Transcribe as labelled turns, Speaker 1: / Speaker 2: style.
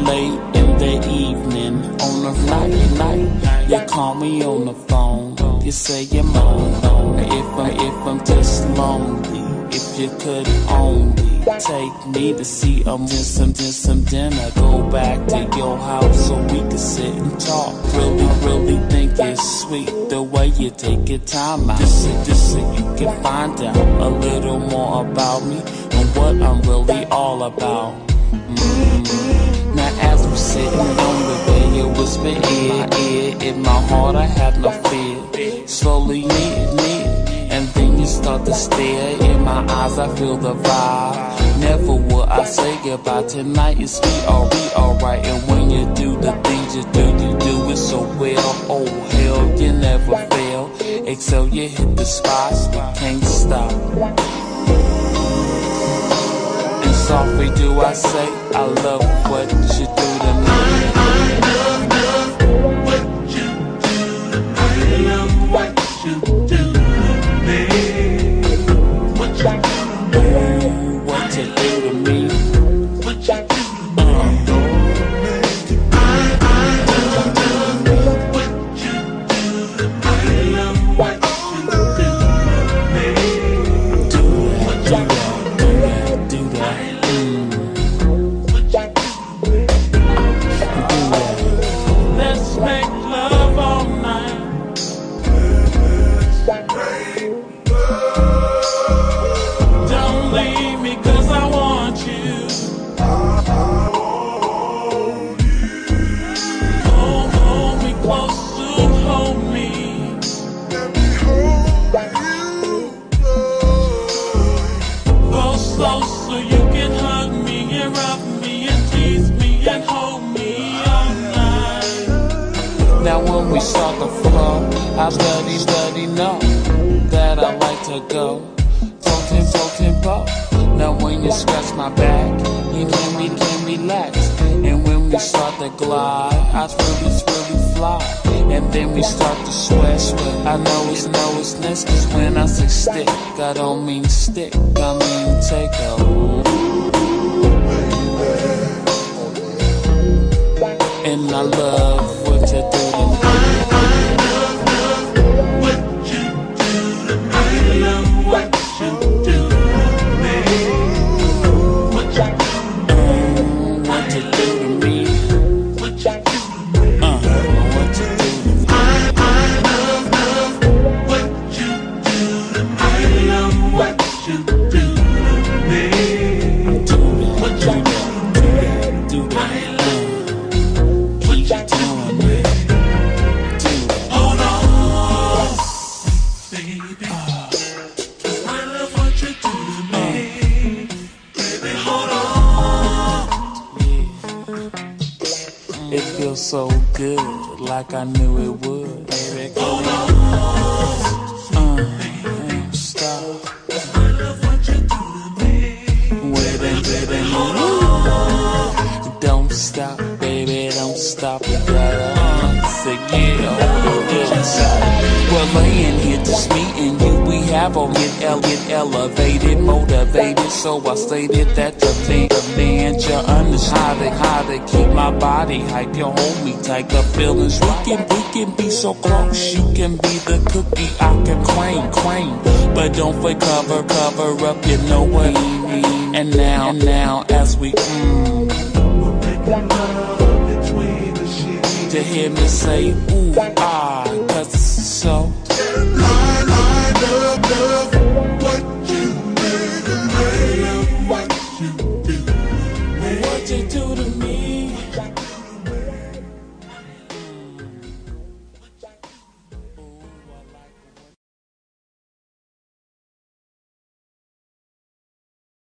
Speaker 1: late in the evening, on a night, you call me on the phone. You say you're mine. If I'm just lonely, if you could only take me to see some dinner, go back to your house so we could sit and talk. Really think it's sweet the way you take your time out, just so you can find out a little more about me and what I'm really all about. Now as we're sitting on the bed, you whisper in my ear, in my heart I have no fear. Slowly near, and then you start to stare. In my eyes I feel the vibe. Never will I say goodbye. Tonight is we alright. And when you do the things you do it so well. Oh hell, you never fail. Excel, you hit the spots, we can't stop. And softly do I say, I love what you do to me.
Speaker 2: I love what you do. I love what you do to me. What you do to me.
Speaker 1: What you do to me.
Speaker 2: What you do to me. So you can hug me and rub me and tease me and hold me all night.
Speaker 1: Now when we start the flow, I steady know that I like to go tempo. Now when you scratch my back, you can relax. And when we start to glide, I really fly. And then we start to sweat. I know it's next, cause when I say stick, I don't mean stick, I mean take a and I love what you do to me.
Speaker 2: I love what you do to me. I love what you do to me. What you do to me.
Speaker 1: What you do to me.
Speaker 2: What you do to me.
Speaker 1: What you do to me.
Speaker 2: I love what you do to me. I love what you do to me. What you
Speaker 1: Do that.
Speaker 2: hold on, baby. I love what you do to me. Baby, hold on.
Speaker 1: It feels so good, like I knew it would. Baby,
Speaker 2: Hold on,
Speaker 1: stop.
Speaker 2: I love what you do to me.
Speaker 1: Wait and
Speaker 2: Hold on.
Speaker 1: don't stop, baby, don't stop. You gotta say yeah, we're laying here just me and you. We have on get elevated, motivated. So I stated that the man you understand how to keep my body hype. You hold me tight, the feelings we can be so close. You can be the cookie I can claim, but don't for cover up. You know what I mean. And now as we to hear me say ooh ah, cause it's so